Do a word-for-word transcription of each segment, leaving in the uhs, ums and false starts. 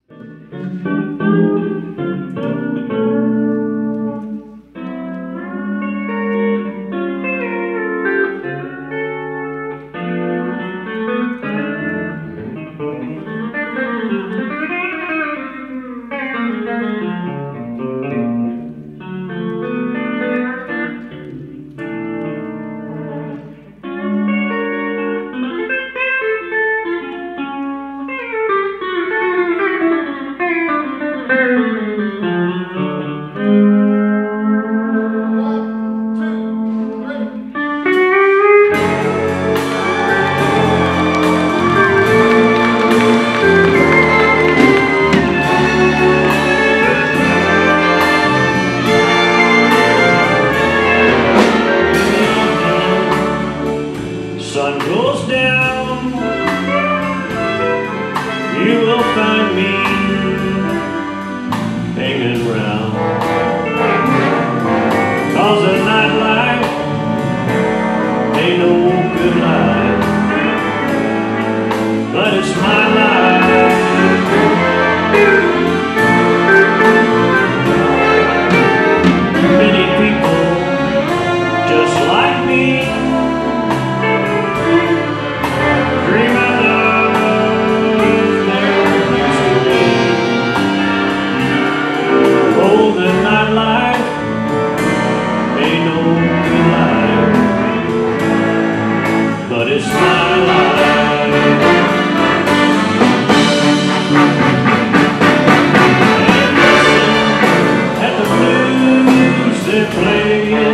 Sun goes down, you will find me hanging round, 'cause the nightlife ain't no good life, but it's my life. Many people just like me dream of love there used to be. Oh, the nightlife ain't no good life, but it's my life. And listen at the blues they're playing.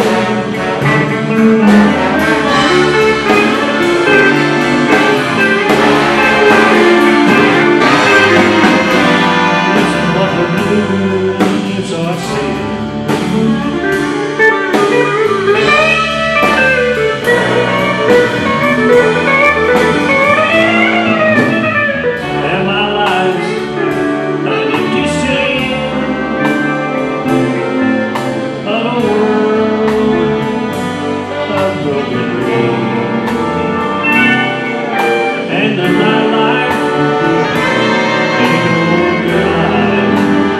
And the nightlife ain't no good life,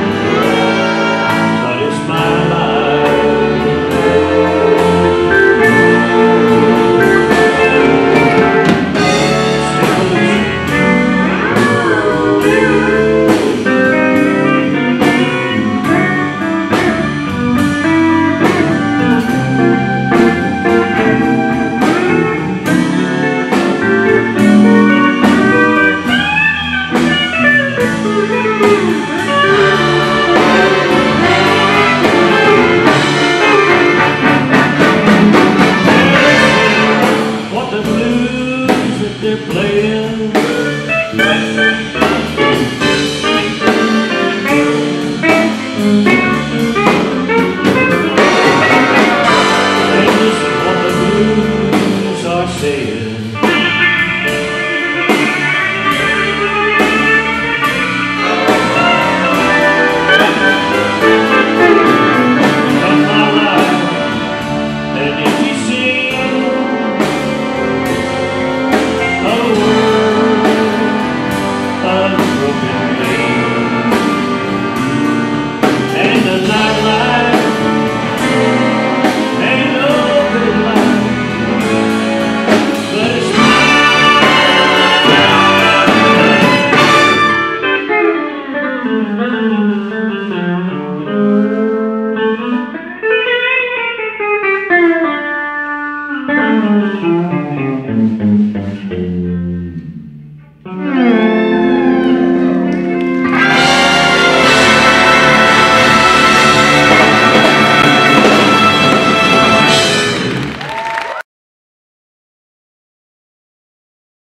but it's my life. What the blues that they're playing.